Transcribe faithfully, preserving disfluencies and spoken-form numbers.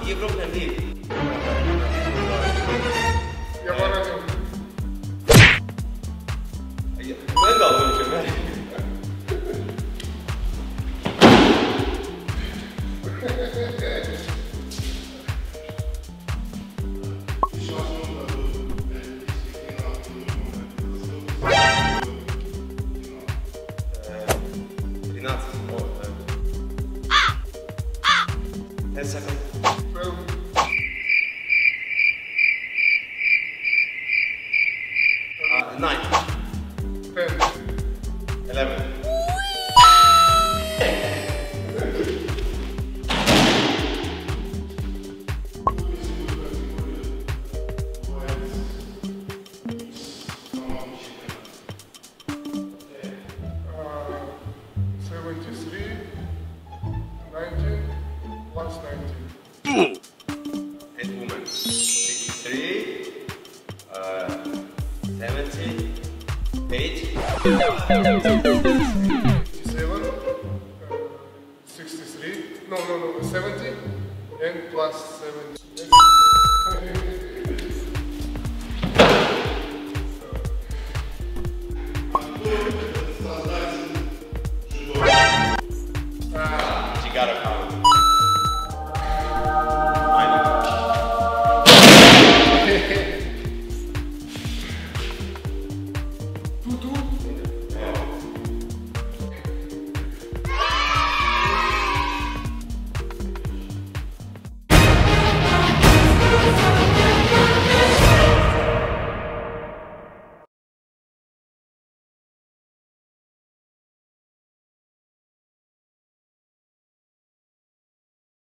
European League. Yabancı. Ben de aldım ben. ten seconds. twelve. Uh, nine. ten. eleven. seventy-three. nineteen. Plus nineteen. And women. sixty-three. Uh, seventy. eight. Seven. Uh, sixty-three. No, no, no. seventy. And plus seventy.